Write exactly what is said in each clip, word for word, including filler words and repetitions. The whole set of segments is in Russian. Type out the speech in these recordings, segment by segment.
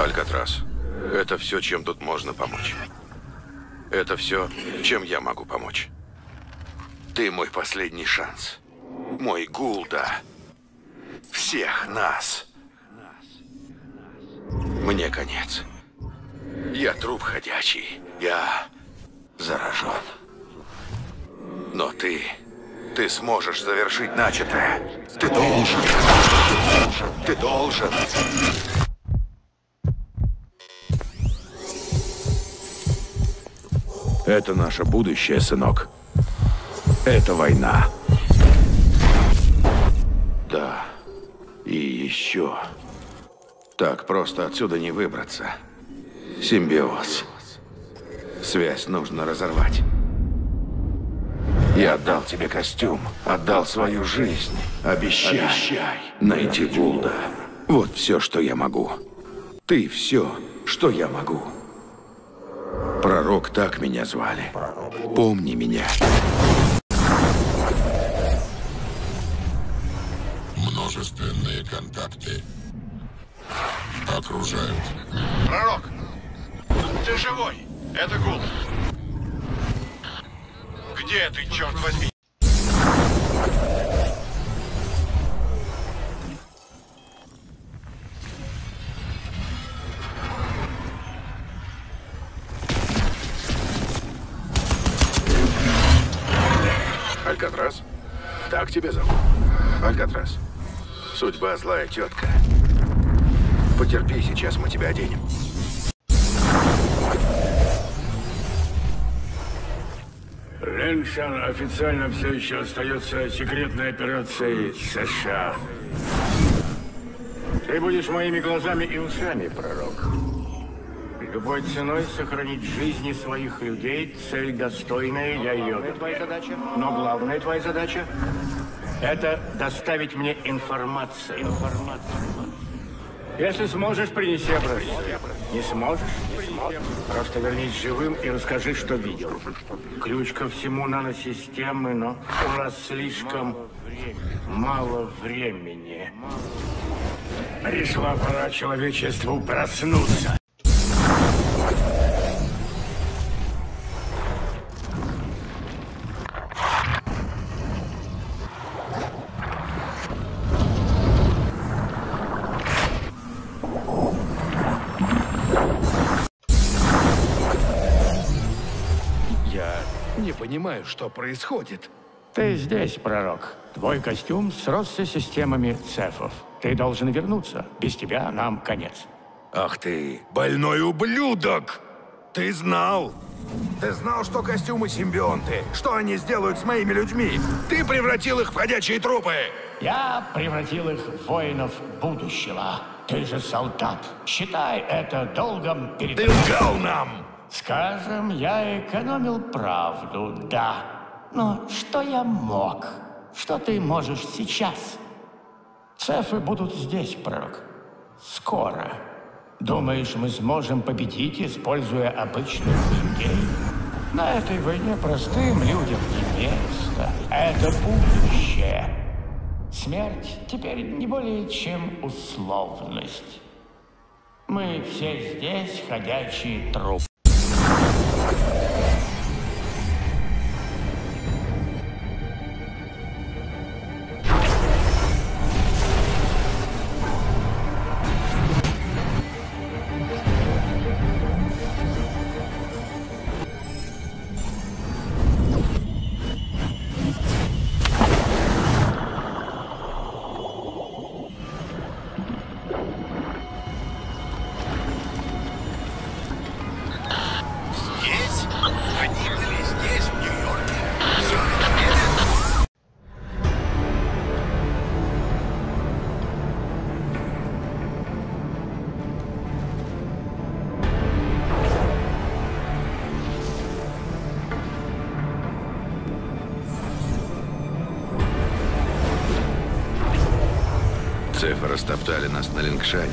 Алькатрас, это все, чем тут можно помочь. Это все, чем я могу помочь. Ты мой последний шанс. Мой Гулда. Всех нас. Мне конец. Я труп ходячий. Я заражен. Но ты... Ты сможешь завершить начатое. Ты должен. Ты должен. Это наше будущее, сынок. Это война. Да. И еще. Так просто отсюда не выбраться. Симбиоз. Связь нужно разорвать. Я отдал тебе костюм, отдал свою жизнь. Обещай, Обещай найти Гулда. Вот все, что я могу. Ты все, что я могу. Пророк, так меня звали. Помни меня. Множественные контакты окружают. Пророк, ты живой? Это Гулд. Где ты, черт возьми? Алькатрас? Так тебя зовут? Алькатрас. Судьба злая тетка. Потерпи, сейчас мы тебя оденем. Лэншан официально все еще остается секретной операцией США. Ты будешь моими глазами и ушами, пророк. Любой ценой сохранить жизни своих людей — цель достойная для ее. Твоя задача. Но главная твоя задача — это доставить мне информацию. Информацию. Если сможешь, принеси образец. Не сможешь? Не сможешь. Просто вернись живым и расскажи, что видел. Ключ ко всему наносистемы, но у нас слишком мало времени. Пришла пора человечеству проснуться. Не понимаю, что происходит. Ты здесь, пророк. Твой костюм сросся с системами цефов. Ты должен вернуться. Без тебя нам конец. Ах ты, больной ублюдок! Ты знал? Ты знал, что костюмы симбионты? Что они сделают с моими людьми? Ты превратил их в ходячие трупы! Я превратил их в воинов будущего. Ты же солдат. Считай это долгом перед... Ты лгал нам! Скажем, я экономил правду, да. Но что я мог? Что ты можешь сейчас? Цефы будут здесь, пророк. Скоро. Думаешь, мы сможем победить, используя обычных людей? На этой войне простым людям не место. Это будущее. Смерть теперь не более чем условность. Мы все здесь ходячие трупы. Цефы растоптали нас на Лингшане.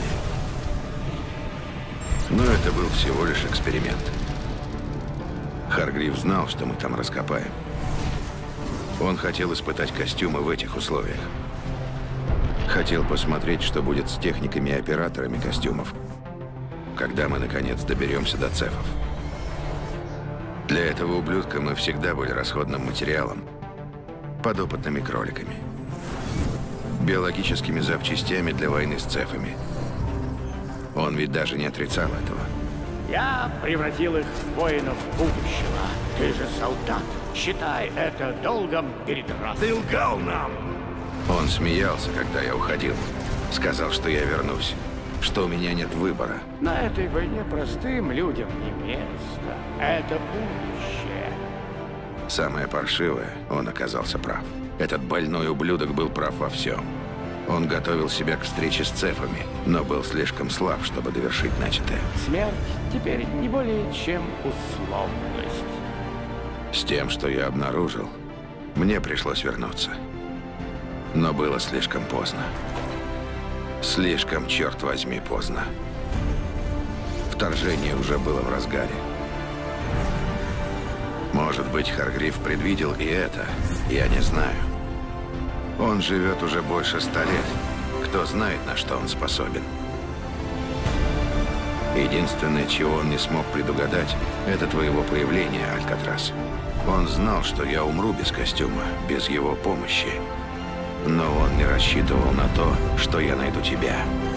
Но это был всего лишь эксперимент. Харгрив знал, что мы там раскопаем. Он хотел испытать костюмы в этих условиях. Хотел посмотреть, что будет с техниками и операторами костюмов. когда мы наконец доберемся до цефов. Для этого ублюдка мы всегда были расходным материалом, подопытными кроликами, биологическими запчастями для войны с цефами. Он ведь даже не отрицал этого. Я превратил их в воинов будущего. Ты же солдат. Считай это долгом перед расой. Ты лгал нам! Он смеялся, когда я уходил. Сказал, что я вернусь, что у меня нет выбора. На этой войне простым людям не место. Это будущее. Самое паршивое, он оказался прав. Этот больной ублюдок был прав во всем. Он готовил себя к встрече с цефами, но был слишком слаб, чтобы довершить начатое. Смерть теперь не более чем условность. С тем, что я обнаружил, мне пришлось вернуться. Но было слишком поздно. Слишком, черт возьми, поздно. Вторжение уже было в разгаре. Может быть, Харгриф предвидел и это, я не знаю. Он живет уже больше ста лет. Кто знает, на что он способен. Единственное, чего он не смог предугадать, это твоего появления, Алькатрас. Он знал, что я умру без костюма, без его помощи. Но он не рассчитывал на то, что я найду тебя.